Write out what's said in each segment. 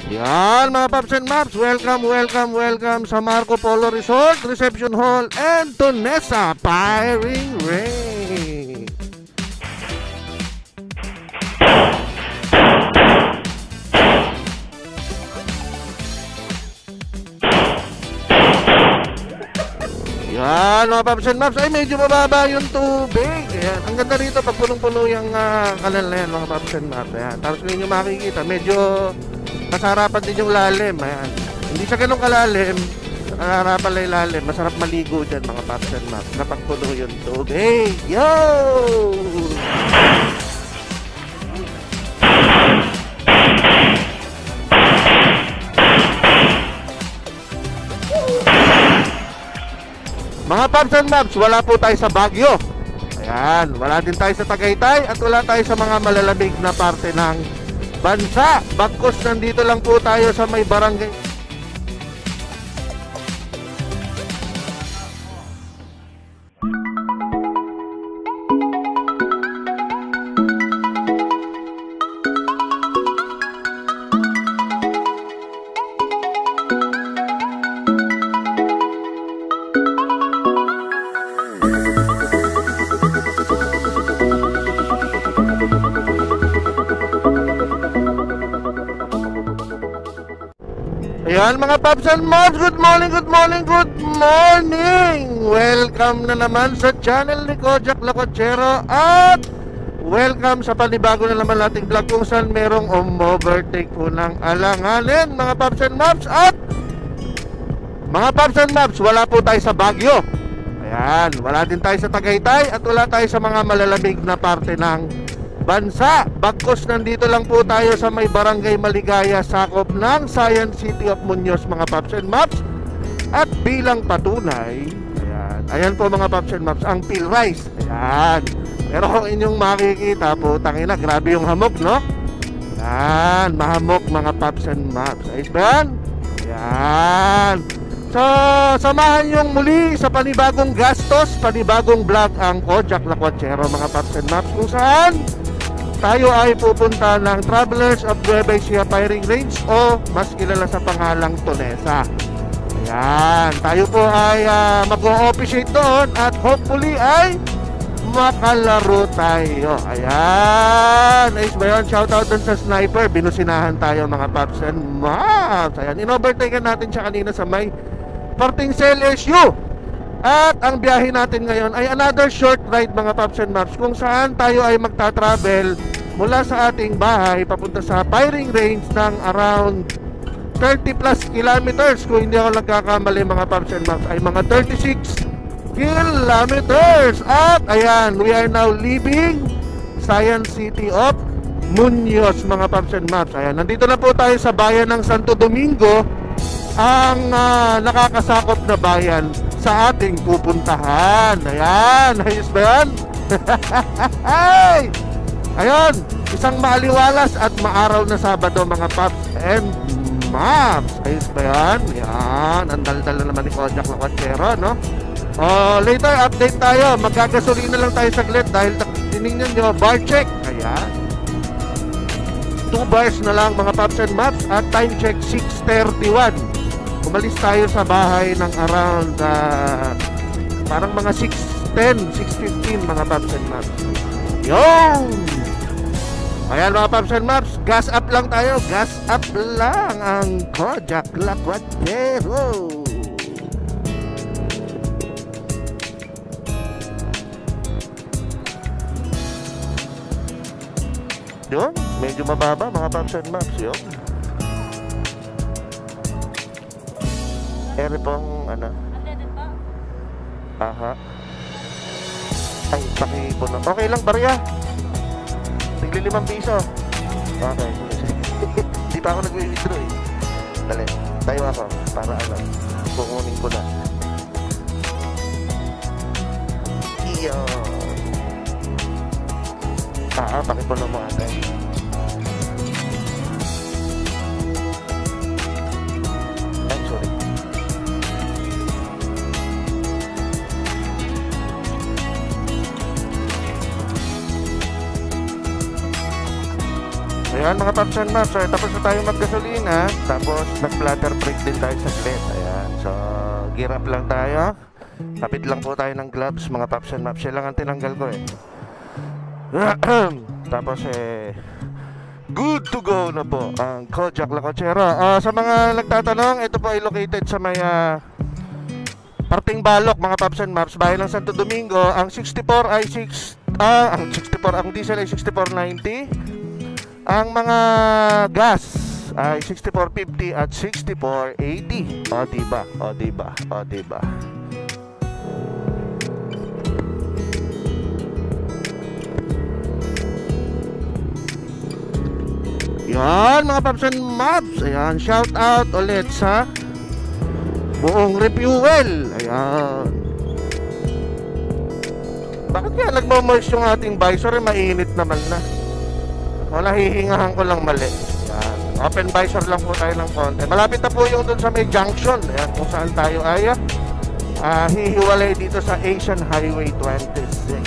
Yan mga Paps and Maps, welcome sa Marco Polo Resort, Reception Hall, and Tonesa Firing Range. Yan mga Paps and Maps, ay medyo mababa yung tubig. Ayan, ang ganda rito pag punong-puno yung kanal na yan mga Paps and Maps. Ayan, tapos kung inyo makikita, medyo masarapan din yung lalim. Ayan, hindi siya ganun kalalim, harapan lang yung lalim. Masarap maligo dyan mga Paps and Maps kapag puno yung tubig. Yo! Mga Paps and Maps, wala po tayo sa Baguio. Ayan, wala din tayo sa Tagaytay at wala tayo sa mga malalamig na parte ng bansa. Bagkus nandito lang po tayo sa may barangay. Ayan mga Paps and Maps, good morning. Welcome na naman sa channel ni Kojak Lakotsero at welcome sa panibago na naman nating vlog kung saan merong overtake po ng alanganin mga Paps and Maps. At mga Paps and Maps, wala po tayo sa Baguio. Ayan, wala din tayo sa Tagaytay at wala tayo sa mga malalamig na parte ng bansa. Bagkus nandito lang po tayo sa may barangay Maligaya, sakop ng Science City of Muñoz mga Paps and Maps. At bilang patunay, ayan po mga Paps and Maps, ang PhilRice. Ayan, pero kung inyong makikita po, tangina, grabe yung hamog, no? Ayan, mahamog mga Paps and Maps. Ayos ba yan? Ayan. So, samahan yung muli sa panibagong gastos, panibagong vlog ang Kojak Lakotsero mga Paps and Maps, kung saan tayo ay pupunta ng Travelers of Nueva Ecija Firing Range o mas kilala sa pangalang Tonesa. Ayan, tayo po ay mag-o-officiate doon at hopefully ay makalaro tayo. Ayan, ayos ba yun? Shoutout dun sa sniper, binusinahan tayo mga Paps and Maps. Ayan, in-overtaken natin siya kanina sa may parting LSU. At ang biyahe natin ngayon ay another short ride mga Paps and Maps, kung saan tayo ay magta-travel mula sa ating bahay papunta sa firing range ng around 30 plus kilometers. Kung hindi ako nagkakamali mga Paps and Maps, ay mga 36 kilometers. At ayan, we are now leaving Science City of Muñoz mga Paps and Maps. Ayan, nandito na po tayo sa bayan ng Santo Domingo, ang nakakasakop na bayan sa ating pupuntahan. Ayan, ayos ba yan? Ayun, isang maaliwalas at maaraw na Sabado mga Paps and Maps. Ayos ba yan? Yan, ang daldal na naman ni Kojak Lakotsero, no? Later update tayo, magkagasolina lang tayo saglit dahil tinignan nyo, bar check. Ayan, 2 bars na lang mga Paps and Maps at time check 6:31. Umalis tayo sa bahay ng around parang mga 6:10, 6:15 mga Paps and Maps. Yun! Ayan mga Paps and Maps, gas up lang tayo, gas up lang ang Kojak Lakotsero. Yun, medyo mababa mga Paps and Maps. Yun, ere pong ano? Aha. Ay, pakipon na. Okay lang, barya. Tigli 5 piso. Okay. Di pa ako nag-withdraw eh. Dali, tayo ako para ano, kukunin ko na. Iyo. Pakipon na mo ate. Ayan mga Paps and Maps, so tapos na tayo maggasolina. Tapos nag-bladder break din tayo sa bed. Ayan, so gear up lang tayo. Kapit lang po tayo ng gloves mga Paps and Maps. Yan lang ang tinanggal ko eh. Tapos good to go na po ang Kojak La Cochera. Sa mga nagtatanong, ito po ay located sa may Parting Balok mga Paps and Maps, bayan ng Santo Domingo. Ang 64 ay ang diesel ay 6490. Ang mga gas ay 6450 at 6480. O diba? O diba? O diba? Yan mga Paps and Maps. Ayan, shout out ulit sa Buong Refuel. Ayan. Bakit kaya nagmamoist yung ating visor? Mainit naman na. Wala, hihingahan ko lang mali. Ayan. Open visor lang po tayo ng konti. Malapit na po yung dun sa may junction. Ayan, kung saan tayo ay hihiwalay dito sa Asian Highway 26.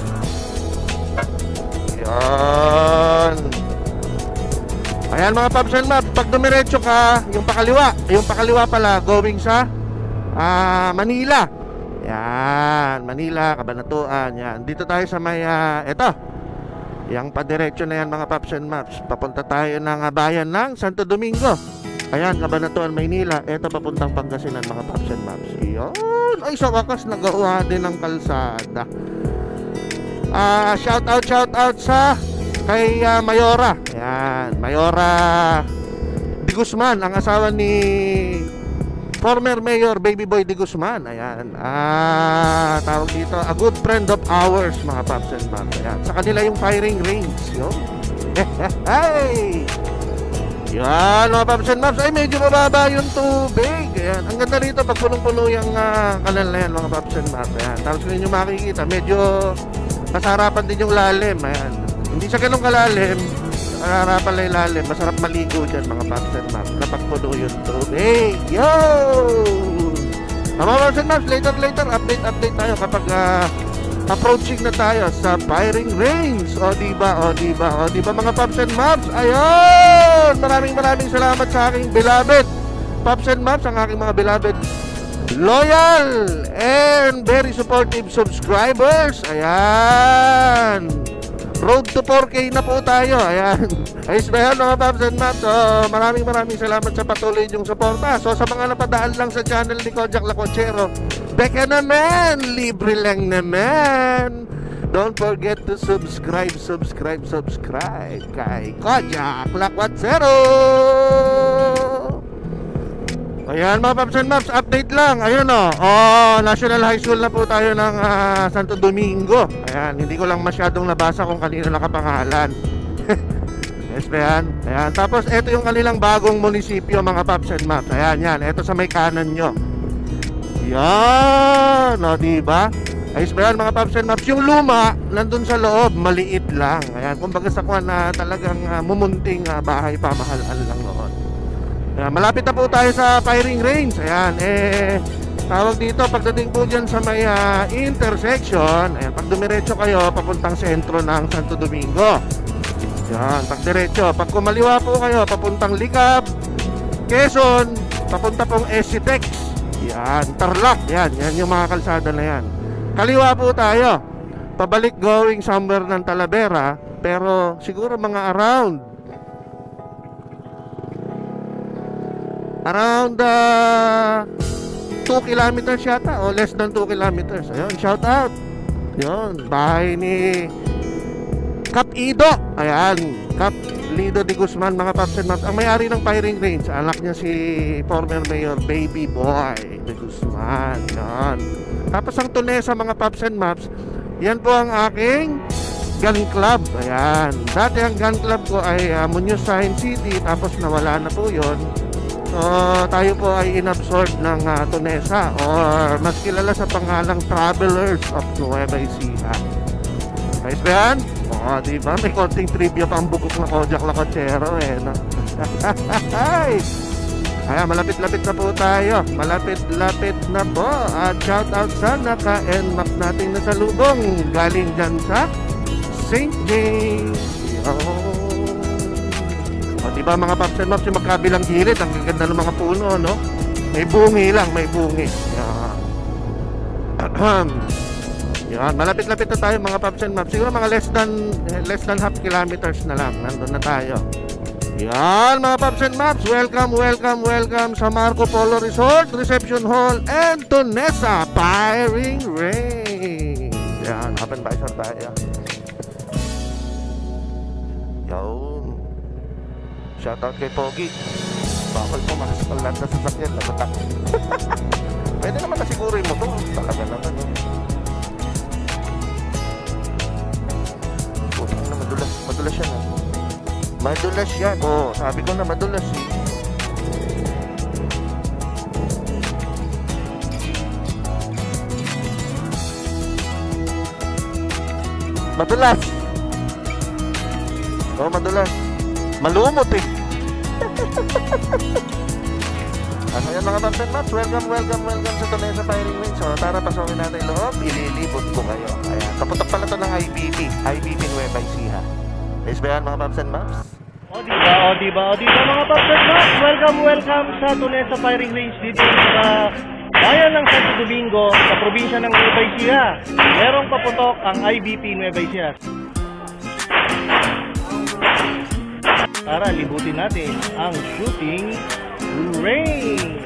Ayan. Ayan mga Paps and Maps, pag dumiretso ka, yung pakaliwa pala, going sa Manila. Yan, Manila, Cabanatuan. Yan, dito tayo sa may, eto, yung padiretso na yan mga Paps and Maps. Papunta tayo ng bayan ng Santo Domingo. Ayan, Cabanatuan, Maynila. Eto, papuntang Pangasinan mga Paps and Maps. Yun, ay sa wakas, nagawa din ng kalsada. Shout out sa kay Mayora. Ayan, Mayora De Guzman, ang asawa ni former Mayor Baby Boy De Guzman. Ayan, tawag dito, a good friend of ours mga Paps and Maps. Ayan, sa kanila yung firing range. Yun. Hey! Yan mga Paps and Maps. Ay, medyo mababa yung tubig. Ayan, ang ganda rito pag punong-puno yung kanal na yan mga Paps and Maps. Ayan, tapos kung nyo makikita, medyo kasarapan din yung lalim. Ayan, hindi siya ganun kalalim. Harapan lang yung lalim. Masarap maligo dyan mga Paps and Maps kapag puno yung tubig. Yo! Mga Paps and Maps, later update tayo kapag approaching na tayo sa firing range. O diba mga Paps and Maps? Ayun! Maraming salamat sa aking beloved Paps and Maps, ang aking mga beloved loyal and very supportive subscribers. Ayan, road to 4K na po tayo. Ayan, ayos ba yan mga Paps and Maps? So maraming salamat sa patuloy yung suporta. So sa mga napadaan lang sa channel ni Kojak La Cochera, beka naman, libre lang naman. Don't forget to subscribe kay Kojak La Cochera. Ayan mga Paps and Maps, update lang. Ayun National High School na po tayo ng Santo Domingo. Ayan, hindi ko lang masyadong nabasa kung kanino nakapangalan. Yes ba yan? Ayan, tapos ito yung kanilang bagong munisipyo mga Paps and Maps. Ayan, yan, ito sa may kanan nyo. Yan, diba? Ayos ba yan mga Paps and Maps? Yung luma, nandun sa loob, maliit lang. Ayan, kumbaga sa kuwan na talagang mumunting bahay pamahalaan lang noon. Ayan, malapit na po tayo sa firing range. Ayan, tawag dito, pagdating po dyan sa may intersection, ayan, pag dumiretso kayo, papuntang sentro ng Santo Domingo. Ayan, pag diretso. Pag kumaliwa po kayo, papuntang Likab, Quezon, papunta pong SCTEX. Ayan, Tarlac. Ayan, yan yung mga kalsada na yan. Kaliwa po tayo, pabalik going somewhere ng Talavera, pero siguro mga around 2 kilometers yata o less than 2 kilometers. Ayun, shout out. Yun, bahay ni Kap Ido. Ayan, Kap Lido De Guzman mga Paps and Maps. Ang may-ari ng firing range, anak niya si former Mayor Baby Boy De Guzman. Yan. Tapos ang Tunesa mga Paps and Maps, yan po ang aking gun club. Ayan, dati ang gun club ko ay Muñoz Science City, tapos nawala na po yun. So tayo po ay inabsorb ng Tunesa, or mas kilala sa pangalang Travelers of Nueva Ecija. Guys ba yan? Diba? May konting trivia pa ang bugok na Kojak La Cochera no? Ayan, malapit-lapit na po tayo. Malapit-lapit na po. At shout out sa naka-NMAX natin na salubong galing dyan sa St. James. O, diba mga Paps and Maps, yung magkabilang gilid, ang ganda ng mga puno, no? May bungi lang, may bungi. Yan. Yan, malapit-lapit na tayo mga Paps and Maps. Siguro mga less than half kilometers na lang. Nandun na tayo. Yan mga Paps and Maps, welcome sa Marco Polo Resort, Reception Hall, and Tunesa Firing Range. Yan, open visor tayo. Yun. Shoutout kay Pogi. Bakal po, makaspal lahat na sasakyan. Labatak. Pwede naman na siguro yung motor. Talaga naman. Putang na, madulas yan. Madulas yan. Oo, sabi ko na madulas eh. Madulas. Oo, madulas. Malumot eh. Ano yan mga Paps and Maps, welcome sa Tunesa Firing Range. So tara, pasokin natin loob, ililibot ko kayo. Ayan, kaputok pala ito ng IBP Nueva Ecija. Is ba yan mga Paps and Maps? O diba mga Paps and Maps, welcome sa Tunesa Firing Range dito sa bayan ng Santo Domingo, sa probinsya ng Nueva Ecija. Merong paputok ang IBP Nueva Ecija. Tara, libutin natin ang shooting range.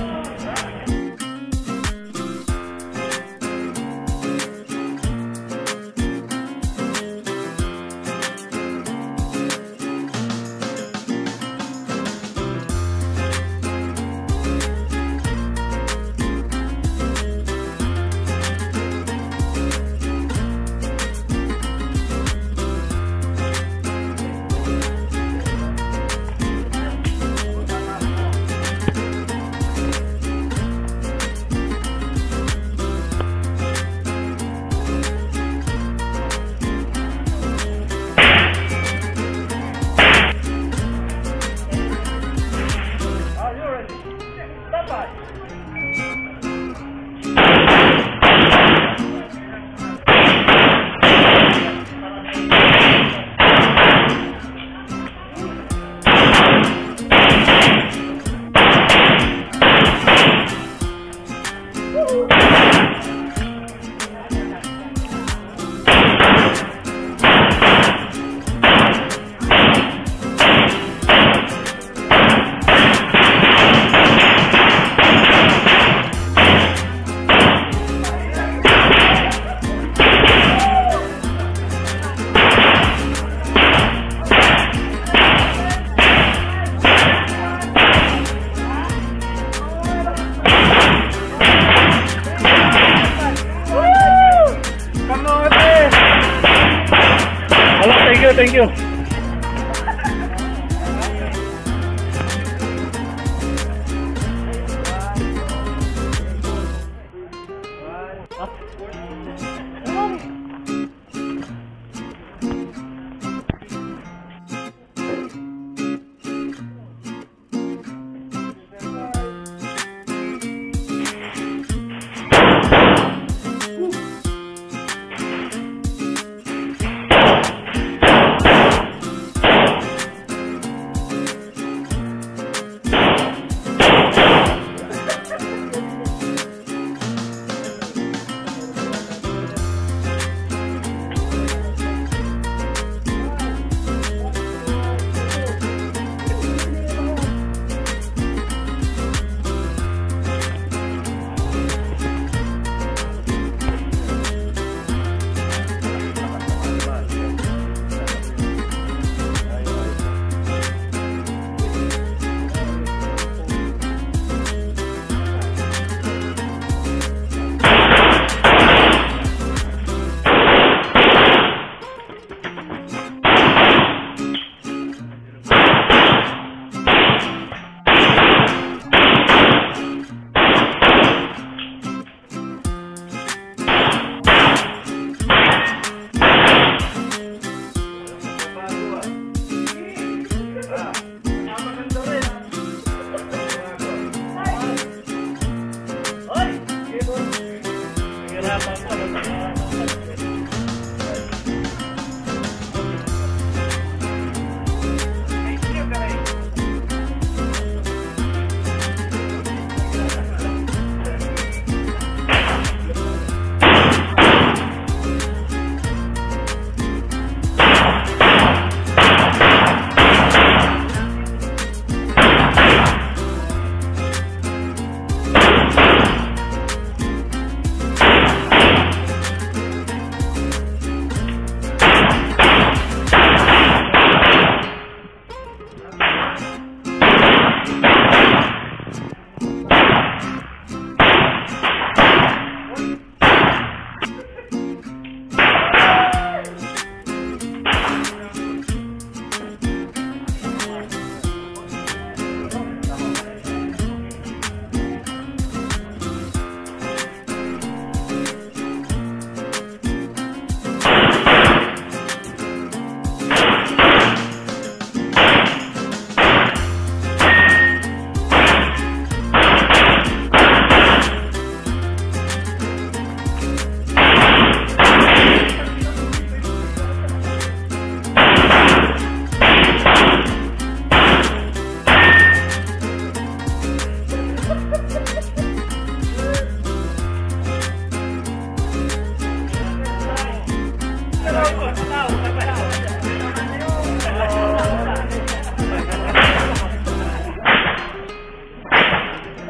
Thank you.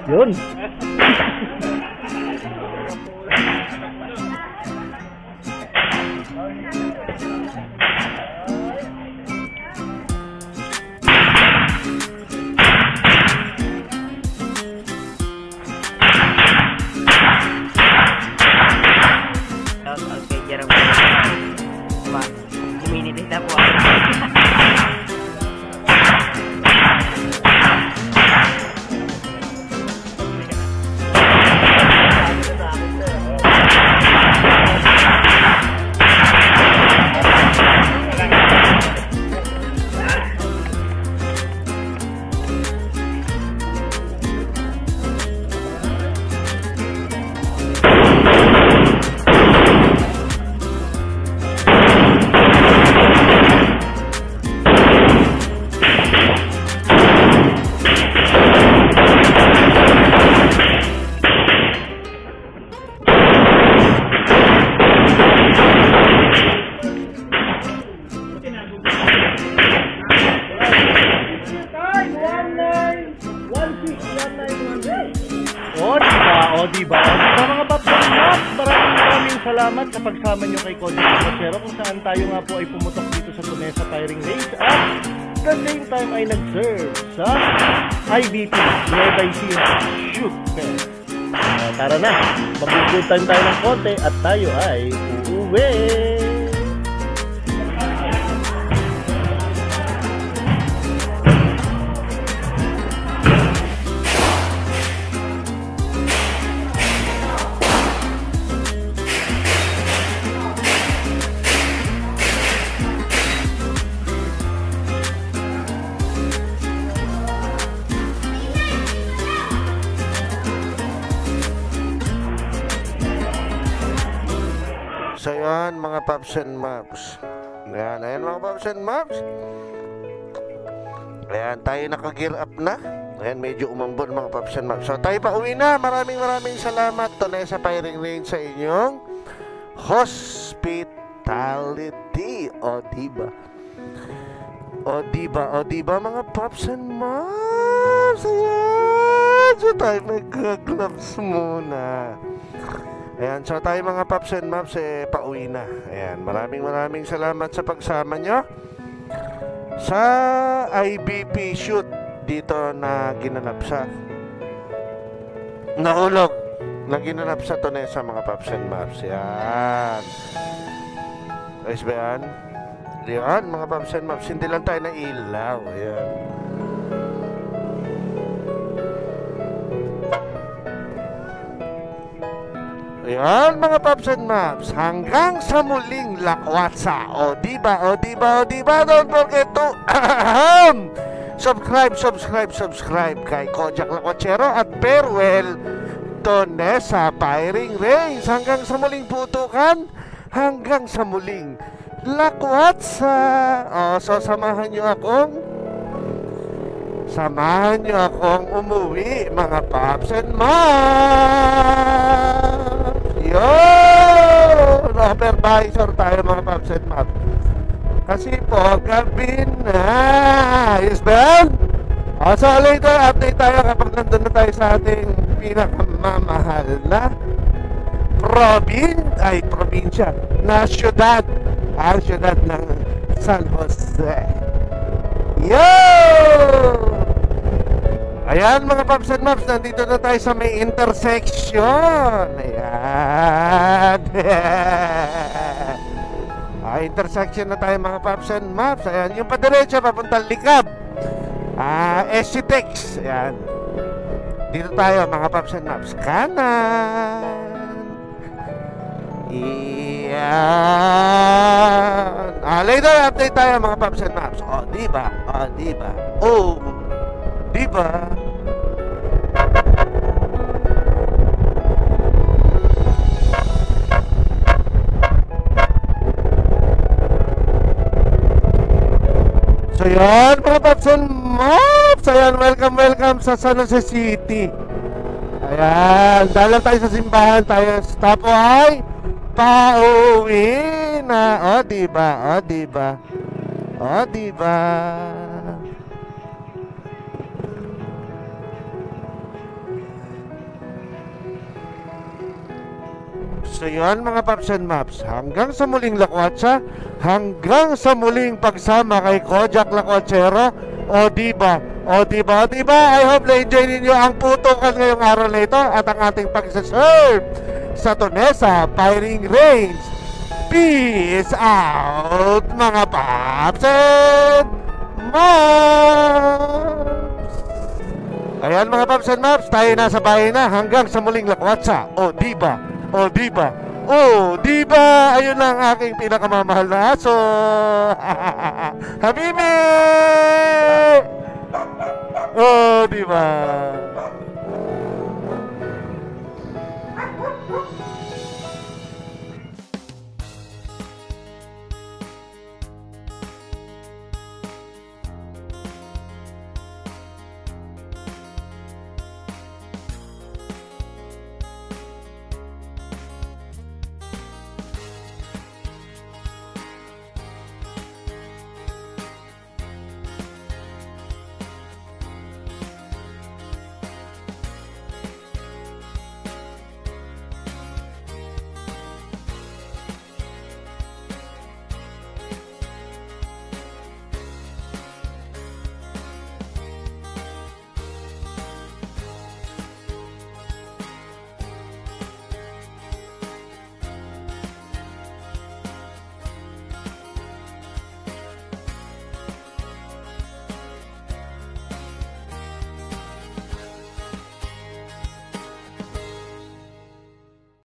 Yun. Okay, jarang ba? Community na po ako. O diba? Sa mga papalat, maraming salamat sa pagsama nyo kay Kojak Lakwatsero kung saan tayo nga po ay pumutok dito sa Tunesa Firing Range at the same time ay nag-serve sa IBP Nueva Ecija Shoot Fest. Tara na, mag-good time tayo ng konti at tayo ay uuwi. So yan mga Paps and Maps. Ayan mga Paps and Maps. Ayan, tayo naka-gear up na. Ayan, medyo umambon mga Paps and Maps. So tayo pa uwi na. Maraming salamat Tunesa Firing Range sa inyong hospitality. O diba? O diba mga Paps and Maps. Ayan, so tayo mag-gloves muna. Ayan, so tayo mga Paps and Maps pauwi na. Ayan, maraming salamat sa pagsama nyo sa IBP shoot dito na ginanap sa nahulog na ginanap sa Tunesa mga Paps and Maps. Ayan. Ayos ba yan? Ayan mga Paps and Maps, hindi lang tayo na ilaw. Ayan. Ayan mga Paps and Maps, hanggang sa muling lakwatsa. O diba? Don't forget to subscribe kay Kojak Lakwatsero at Perwell Tunesa Firing Range. Hanggang sa muling putukan, hanggang sa muling lakwatsa. O so samahan nyo akong umuwi mga Paps and Maps. Yun! Supervisor tayo mga Paps and Maps. Kasi po, gabi na. Yes, Ben? So later, update tayo kapag nandun na tayo sa ating pinakamamahal na probinsya na syudad. Syudad ng San Jose. Yun! Ayan mga Paps and Maps, nandito na tayo sa may intersection. Ayan. Intersection na tayo mga Paps and Maps. Ayan, yung padiretso papuntang Likab. SCTEX. Ayan. Dito tayo mga Paps and Maps. Kanan. Ayan. Later update tayo mga Paps and Maps. Diba? Diba? So yan mga Paps and Maps. Ayan, welcome sa San Jose City. Ayan, dalan tayo sa simbahan. Tayo stop ay pauwi na. Diba? So yun mga Paps and Maps, hanggang sa muling lakwatsa, hanggang sa muling pagsama kay Kojak Lakwachero. O diba? O diba? O diba? I hope na-enjoy ninyo ang putukan ngayong araw na ito at ang ating pagsaserve sa Tunesa Firing Range. Peace out mga Paps and Maps! Ayan mga Paps and Maps, tayo nasa bahay na hanggang sa muling lakwatsa. O diba? O diba? O diba? Ayun lang aking pinakamamahal na aso. Habibi! O diba?